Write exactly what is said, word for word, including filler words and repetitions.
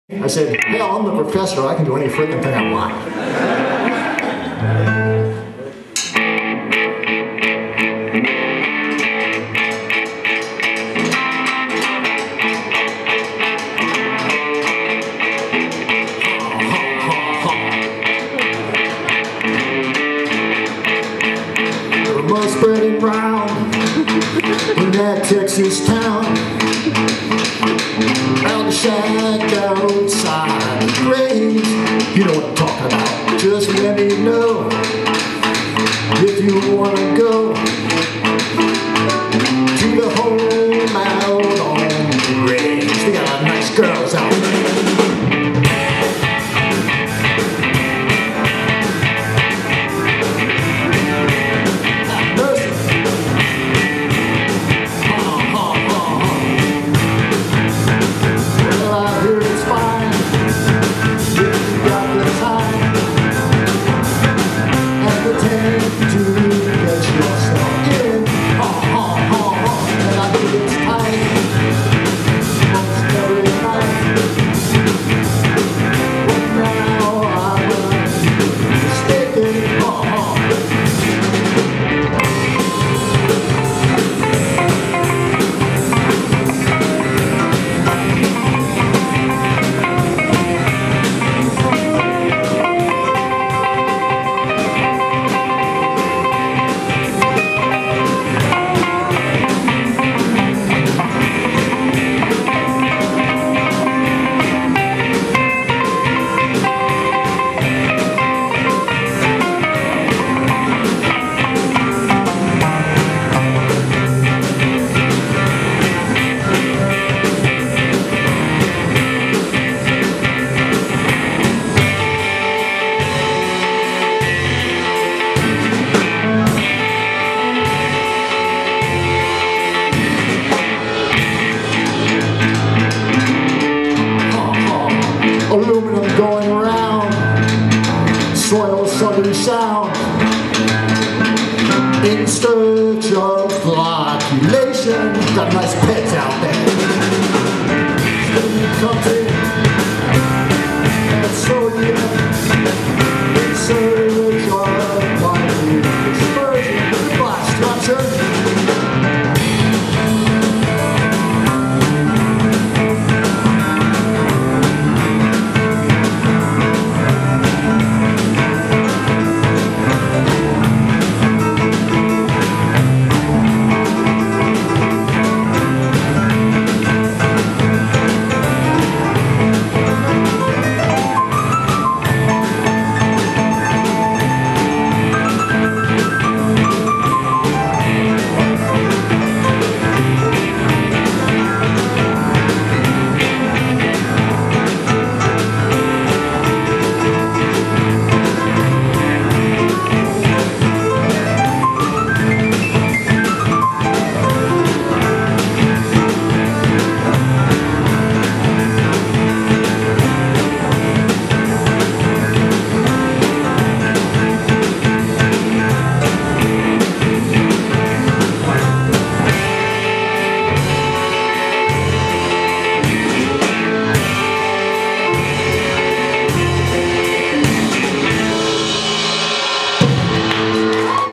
I said, hell, I'm the professor. I can do any freaking thing I want. Rumors spreading round in that Texas town, out the shack outside Grange. You know what I'm talking about. Just let me know if you wanna go to the home out on Briggs. They got nice girls out there. Aluminum going around, soil southern sound, in search of population. Got nice pets out there.